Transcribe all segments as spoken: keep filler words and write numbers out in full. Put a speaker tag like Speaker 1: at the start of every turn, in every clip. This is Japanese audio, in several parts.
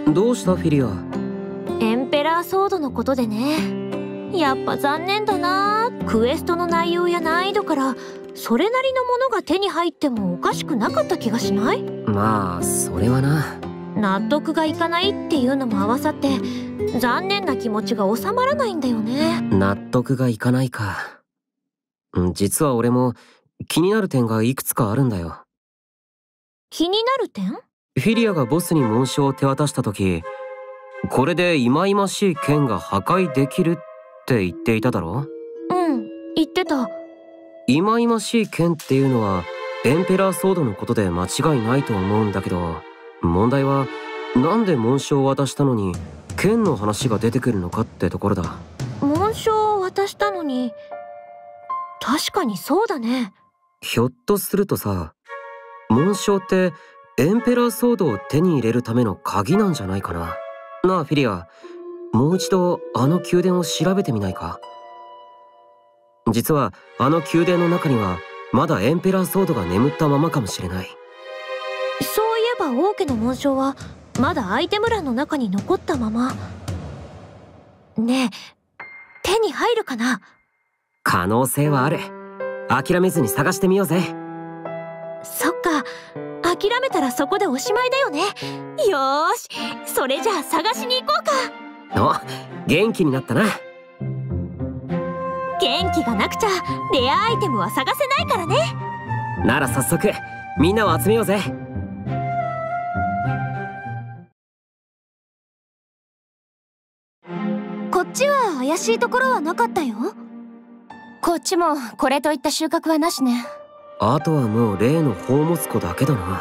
Speaker 1: どうしたフィリア？
Speaker 2: エンペラーソードのことでね。やっぱ残念だな。クエストの内容や難易度からそれなりのものが手に入ってもおかしくなかった気がしない？
Speaker 1: まあそれはな。
Speaker 2: 納得がいかないっていうのも合わさって残念な気持ちが収まらないんだよね。
Speaker 1: 納得がいかないか。実は俺も気になる点がいくつかあるんだよ。
Speaker 2: 気になる点？
Speaker 1: フィリアがボスに紋章を手渡した時、これで忌々しい剣が破壊できるって言っていただろ？
Speaker 2: うん、言ってた。
Speaker 1: 忌々しい剣っていうのはエンペラーソードのことで間違いないと思うんだけど、問題はなんで紋章を渡したのに剣の話が出てくるのかってところだ。
Speaker 2: 紋章を渡したのに、確かにそうだね。
Speaker 1: ひょっとするとさ、紋章ってエンペラーソードを手に入れるための鍵なんじゃないかな。なあフィリア、もう一度あの宮殿を調べてみないか？実はあの宮殿の中にはまだエンペラーソードが眠ったままかもしれない。
Speaker 2: そういえば王家の紋章はまだアイテム欄の中に残ったまま。ねえ、手に入るかな？
Speaker 1: 可能性はある。諦めずに探してみようぜ。
Speaker 2: そっか、諦めたらそこでおしまいだよね。よーし、それじゃあ探しに行こう
Speaker 1: か。お、元気になったな。
Speaker 2: 元気がなくちゃレアアイテムは探せないからね。
Speaker 1: なら早速みんなを集めようぜ。
Speaker 2: こっちは怪しいところはなかったよ。
Speaker 3: こっちもこれといった収穫はなしね。
Speaker 1: あとはもう例の宝物庫だけだな。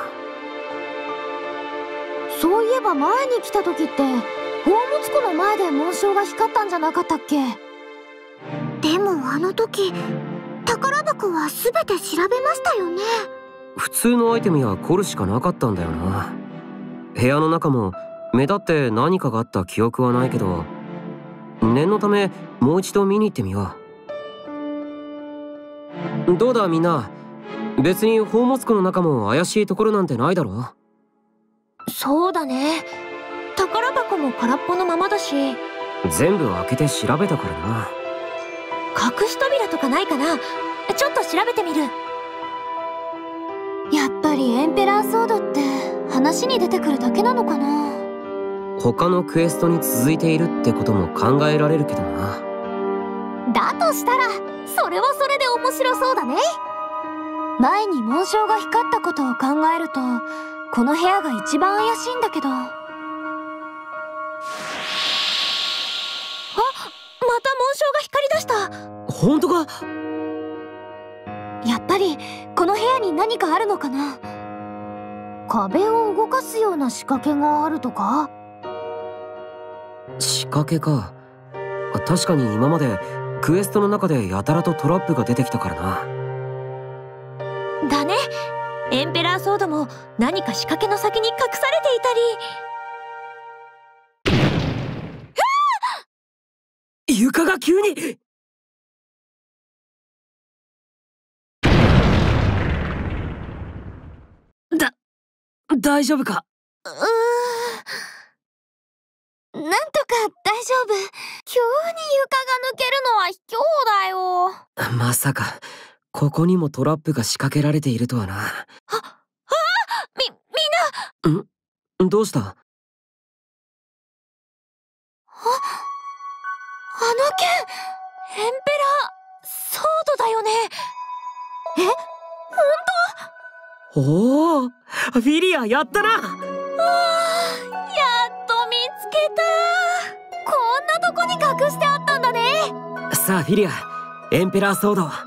Speaker 3: そういえば前に来た時って宝物庫の前で紋章が光ったんじゃなかったっけ？
Speaker 4: でもあの時宝箱は全て調べましたよね。
Speaker 1: 普通のアイテムやコルしかなかったんだよな。部屋の中も目立って何かがあった記憶はないけど、念のためもう一度見に行ってみよう。どうだみんな、別に宝物庫の中も怪しいところなんてないだろ？
Speaker 2: そうだね。宝箱も空っぽのままだし。
Speaker 1: 全部開けて調べたからな。
Speaker 2: 隠し扉とかないかな？ちょっと調べてみる。
Speaker 3: やっぱりエンペラーソードって話に出てくるだけなのかな？
Speaker 1: 他のクエストに続いているってことも考えられるけどな。
Speaker 3: だとしたらそれはそれで面白そうだね。前に紋章が光ったことを考えるとこの部屋が一番怪しいんだけど。あ、ま
Speaker 2: た紋章が光り出した。
Speaker 1: 本当か？
Speaker 3: やっぱりこの部屋に何かあるのかな？壁を動かすような仕掛けがあるとか？
Speaker 1: 仕掛けか。確かに今までクエストの中でやたらとトラップが出てきたからな。
Speaker 2: だね。エンペラーソードも何か仕掛けの先に隠されていた
Speaker 1: り。床が急に。だ、大丈夫か？
Speaker 3: うーん、なんとか大丈夫。急に床が抜けるのは卑怯だよ。
Speaker 1: まさかここにもトラップが仕掛けられているとはな。あ、
Speaker 2: あ、み、みん
Speaker 1: な。ん？どうした？あ、
Speaker 3: あの剣、
Speaker 2: エンペラーソードだよね。
Speaker 3: え？
Speaker 1: 本当？おお、フィリアやったな。
Speaker 2: あー、やっと見つけた。
Speaker 3: こんなとこに隠してあったんだね。
Speaker 1: さあフィリア、エンペラーソード。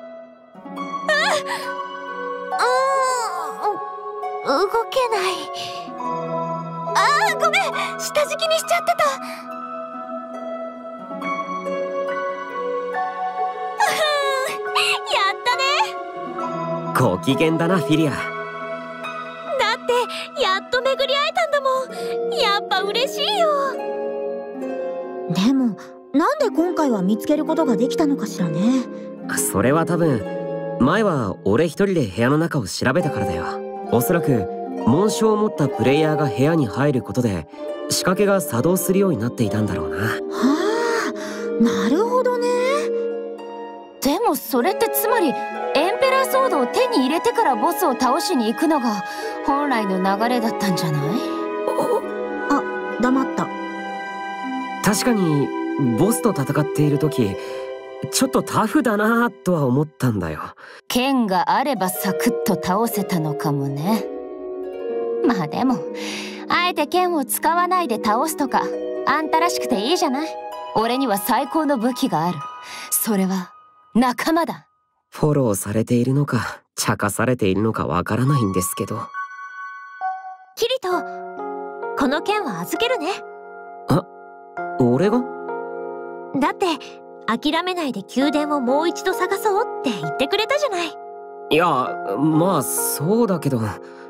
Speaker 3: 動けない。あー、ごめん、下敷きにしちゃってた。
Speaker 2: やったね。
Speaker 1: ご機嫌だなフィリア。
Speaker 2: だってやっと巡り会えたんだもん。やっぱ嬉しいよ。
Speaker 5: でもなんで今回は見つけることができたのかしらね。
Speaker 1: それは多分前は俺一人で部屋の中を調べたからだよ。おそらく紋章を持ったプレイヤーが部屋に入ることで仕掛けが作動するようになっていたんだろうな。は
Speaker 5: あ、なるほどね。
Speaker 3: でもそれってつまりエンペラーソードを手に入れてからボスを倒しに行くのが本来の流れだったんじゃない？
Speaker 5: あ、黙った。
Speaker 1: 確かにボスと戦っている時ちょっとタフだなとは思ったんだよ。
Speaker 3: 剣があればサクッと倒せたのかもね。まあでもあえて剣を使わないで倒すとかあんたらしくていいじゃない。俺には最高の武器がある。それは仲間だ。
Speaker 1: フォローされているのか茶化されているのかわからないんですけど。
Speaker 2: キリト、この剣は預けるね。
Speaker 1: あ、俺が？
Speaker 2: だって諦めないで宮殿をもう一度探そうって言ってくれたじゃない。
Speaker 1: いや、まあそうだけど。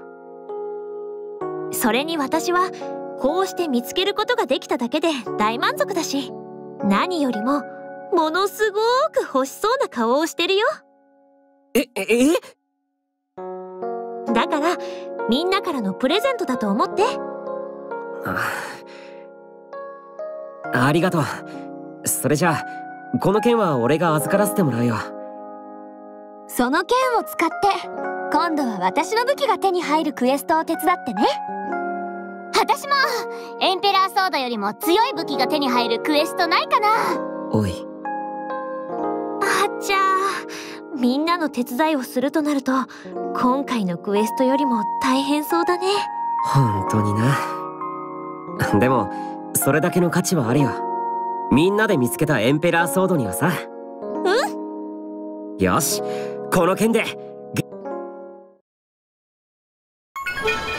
Speaker 2: それに私はこうして見つけることができただけで大満足だし、何よりもものすごく欲しそうな顔をしてるよ。
Speaker 1: え、え？
Speaker 2: だからみんなからのプレゼントだと思って。
Speaker 1: あ、ありがとう。それじゃあこの剣は俺が預からせてもらうよ。
Speaker 3: その剣を使って今度は私の武器が手に入るクエストを手伝ってね。
Speaker 4: 私もエンペラーソードよりも強い武器が手に入るクエストないかな。
Speaker 1: おい。
Speaker 2: あっちゃー、みんなの手伝いをするとなると今回のクエストよりも大変そうだね。
Speaker 1: 本当にな。でもそれだけの価値はあるよ。みんなで見つけたエンペラーソードにはさ。
Speaker 2: うん？
Speaker 1: よし、この剣で